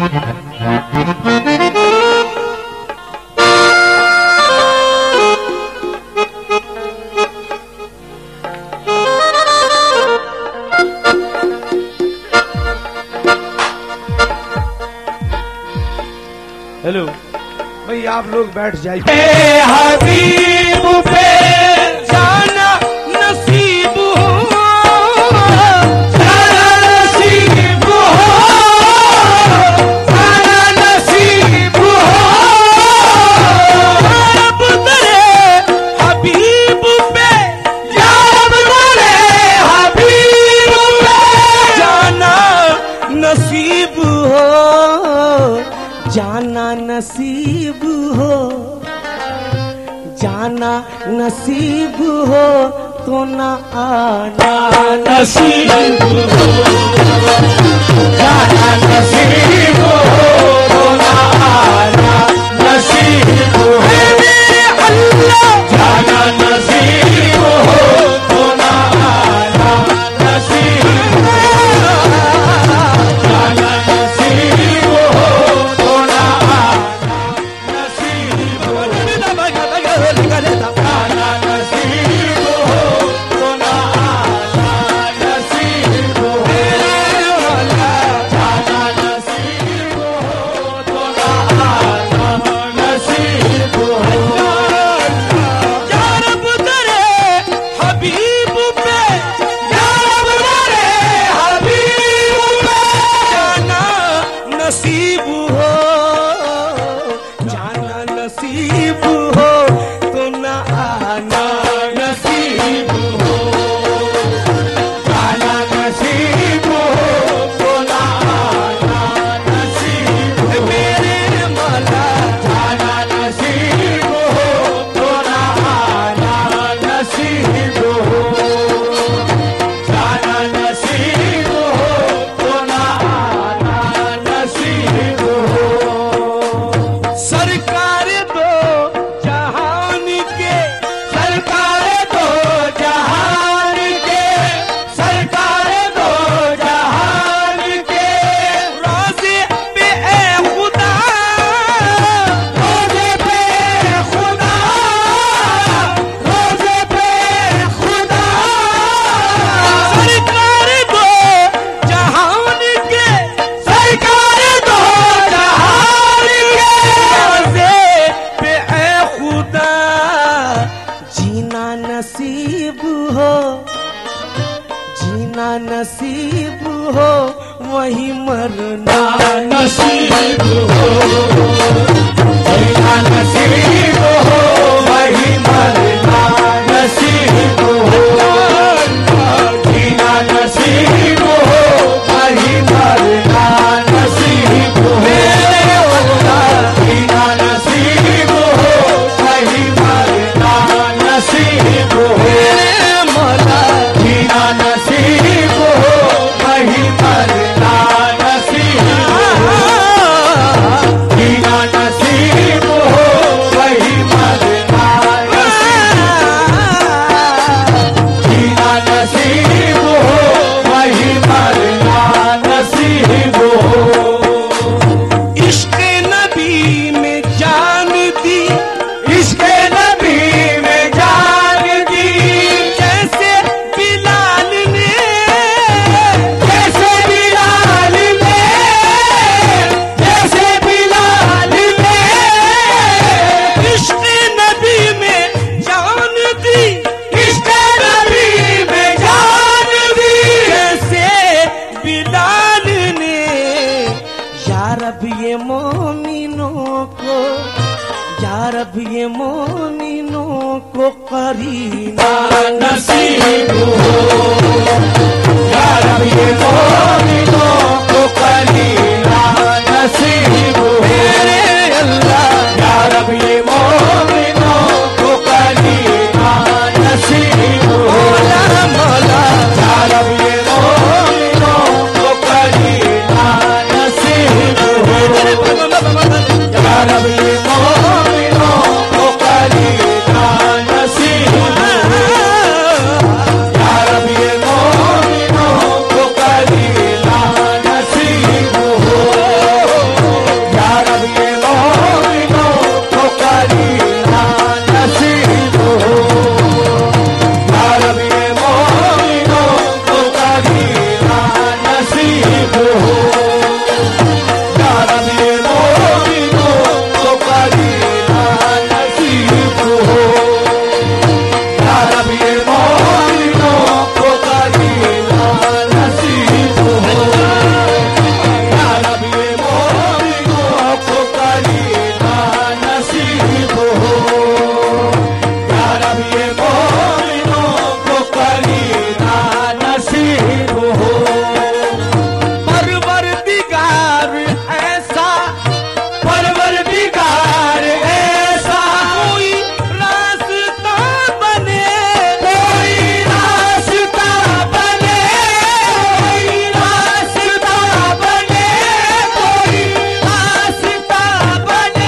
Hello भाई, आप लोग बैठ जाइए। हबीब पे जाना नसीब हो, जाना नसीब हो, जाना नसीब हो। रब तेरे हबीब पे, या रब तेरे हबीब पे जाना नसीब हो, जाना नसीब हो, जाना नसीब हो तो न आना नसीब हो, जाना नसीब हो तो न आना नसीब हो। अल्लाह जाना नसीब हो तो न आना नसीब हो, जाना नसीब हो तो न आना नसीब हो, जाना नसीब हो तो न आना नसीब हो, जाना नसीब हो तो न आना नसीब हो। या रब तेरे हबीब पे, या रब तेरे हबीब पे जाना नसीब हो, जाना नसीब हो तो न आना नसीब हो, जाना नसीब हो तो न आना नसीब हो। मेरे मौला जाना नसीब हो तो न आना नसीब हो, जाना नसीब हो तो न आना नसीब हो। सरकार दो जहान के, सरकार दो जहान के, सरकार दो जहान के रोज़े पे ए खुदा, रोज़े पे खुदा, रोज़े पे खुदा। सरकार दो जहान के, सरकार दो जहान के रोज़े पे ए खुदा जीना नसीब हो, जीना नसीब हो वही मरना नसीब हो, जीना नसीब हो वही मरना नसीब हो, जीना नसीब हो वही मरना नसीब हो, जीना नसीब हो वही मरना नसीब हो। मौला जीना नसीब हो वही मरना नसीब हो, जीना नसीब हो वही मरना नसीब हो, जीना नसीब हो वही मरना नसीब हो। इश्क़ नबी में जान दी, इश्क़ नबी में जान दी, जैसे बिलाल ने, जैसे बिलाल ने, जैसे बिलाल ने। इश्क़ नबी में जान दी, इश्क़ नबी में जान दी, जैसे बिलाल ने। या रब ये मोमिनों को, या रब ये मोमिनों को करीना नसीब हो, या रब ये मोमिनों को करीना नसीब हो। मेरे अल्लाह या रब ये मोमिनों को करीना नसीब हो, मौला मौला या रब ये मोमिनों को करीना नसीब हो, या रब ये मोमिनों को करीना नसीब हो, या रब ये मोमिनों नसीब हो। परवरदिगार ऐसा, परवरदिगार ऐसा कोई रास्ता बने, कोई रास्ता बने, कोई रास्ता बने, कोई रास्ता बने।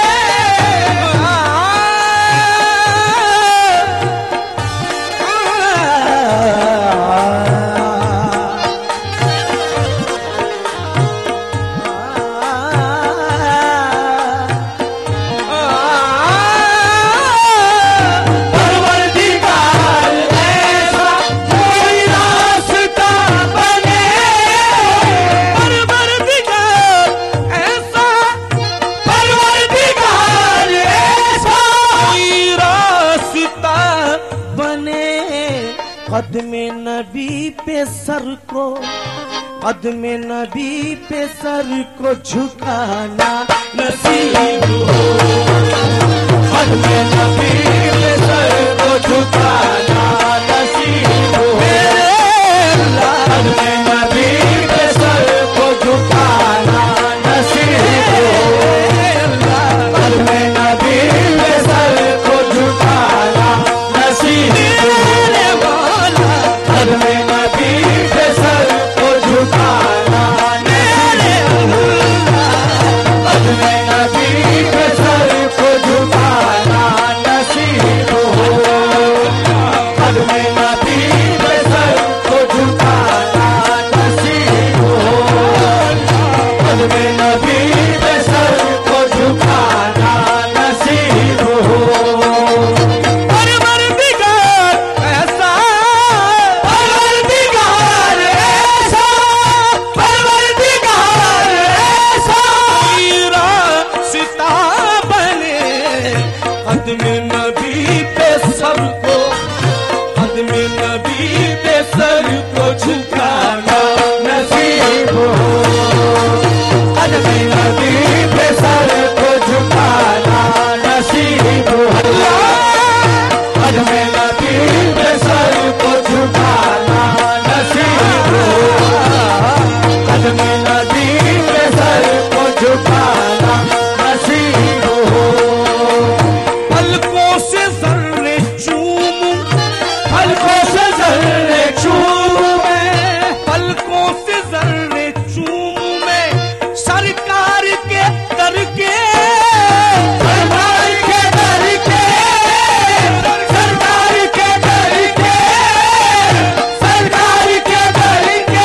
परवरदिगार ऐसा कोई रास्ता बने, परवरदिगार ऐसा, परवरदिगार ऐसा कोई रास्ता बने। कदमे नबी पे सर को, कदमे नबी पे सर को झुकाना नसीब हो। कदमे नबी पे सर को झुकाना नसीब हो। कदमे नबी पे सर को झुकाना नसीब हो। कदमे नबी पे सर को झुकाना नसीब हो। कदमे नबी पे सर को झुकाना नसीब हो। कदमे नबी पे सर को झुकाना नसीब हो। कदमे नबी पे सर को झुकाना नसीब हो। कदमे नबी पे सर को झुकाना नसीब हो। परवरदिगार ऐसा, परवरदिगार ऐसा, परवरदिगार ऐसा कोई रास्ता बने। कदमे नबी पे सर को, कदमे नबी पे सर को झुकाना नसीब हो। कदमे नबी पे सर को झुकाना नसीब हो। कदमे नबी पे सर को झुकाना नसीब हो। कदमे नबी पे सर को झुकाना नसीब हो। पलकों से जर्रे चूमूं, पलकों से जर्रे चूमूं मैं, पलकों से जर्रे चूमूं मैं सरकार के दर के, सरकार के दर के, सरकार के दर के, सरकार के दर के।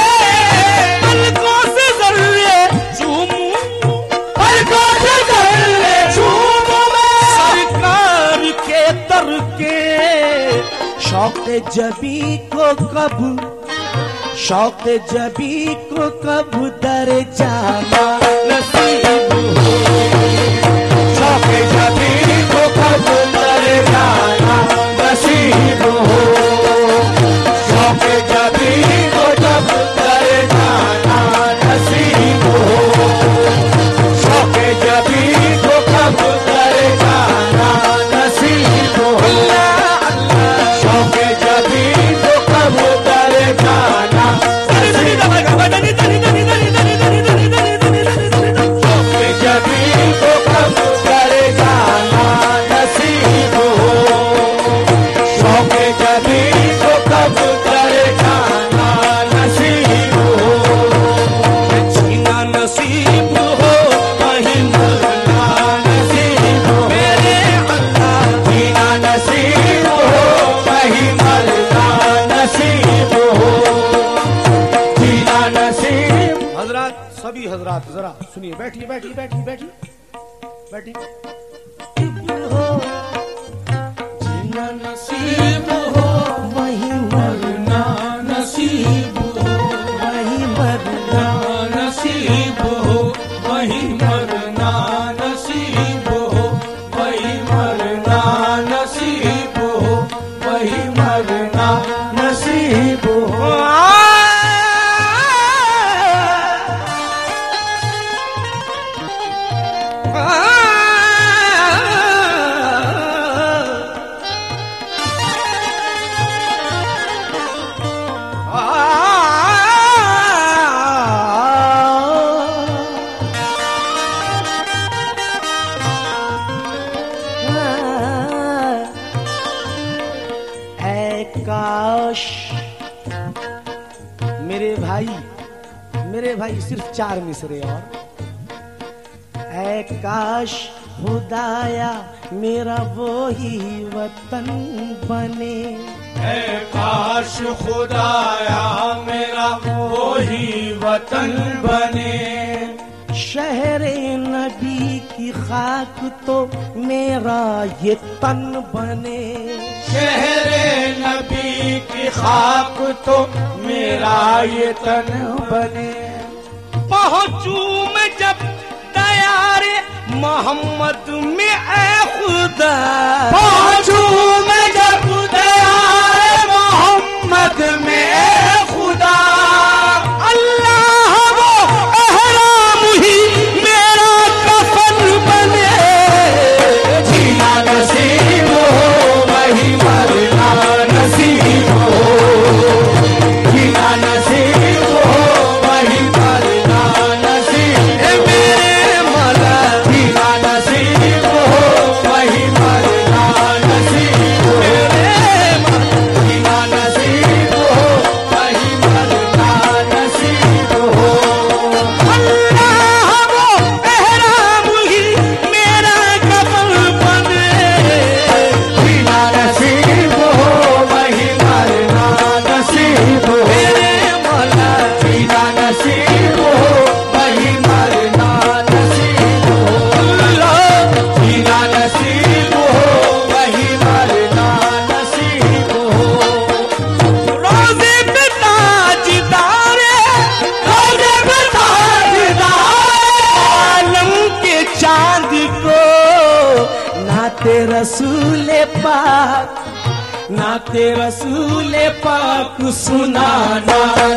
पलकों से जर्रे चूमूं, पलकों से जर्रे चूमूं मैं सरकार के दर के। शौक़ जबी को कब, शौक़ जबी को कब दर जाना नसीब हो। शौक़ जबी को कब दर जाना नसीब हो। शौक़ जबी को कब दर जाना नसीब हो। शौक़ जबी को कब दर जाना नसीब हो। शौक़ जबी को कब दर जाना नसीब हो। शौक़ जबी को कब दर जाना नसीब हो। शौक़ जबी को कब दर जाना नसीब हो। जीना नसीब हो वहीं मरना नसीब हो। मेरे अल्लाह जीना नसीब हो वहीं मरना नसीब हो। जीना नसीब। हजरात, सभी हजरात जरा सुनिए, बैठिए बैठिए बैठिए बैठिए बैठिए। जीना नसीब हो वहीं मरना नसीब हो। वहीं मरना नसीब हो। वहीं मरना नसीब हो। वहीं मरना नसीब हो। वहीं मरना नसीब हो। मेरे भाई सिर्फ 4 मिसरे और। ऐ काश खुदाया मेरा वो ही वतन बने, ऐ काश खुदाया मेरा वो ही वतन बने। शहरे नबी की खाक तो मेरा ये तन बने, शहरे नबी की खाक तो मेरा ये तन बने। पहुंचू मैं जब तैयारे मोहम्मद में ऐ खुदा, पहुंचू मैं जब तैयारे मोहम्मद में ऐ खुदा। अल्लाह वो एहराम ही मेरा कफन बने, जीना नसीब हो वही मरना नसीब हो, जीना नसीब हो वही मरना नसीब। मेरे मौला जीना नसीब हो वही मरना नसीब हो, मेरे मौला जीना नसीब हो वही मरना नसीब हो। अल्लाह वो एहराम ही मेरा कफन बने, जीना नसीब हो वही मरना नसीब हो, मेरे मौला जीना नसीब हो वही मरना नसीब हो। अल्लाह जीना नसीब हो वही मरना नसीब हो। रोज़े पे ताजदारे, रोज़े पे ताजदारे आलम के चांद को, नाते रसूले पाक, नाते रसूले पाक सुनाना।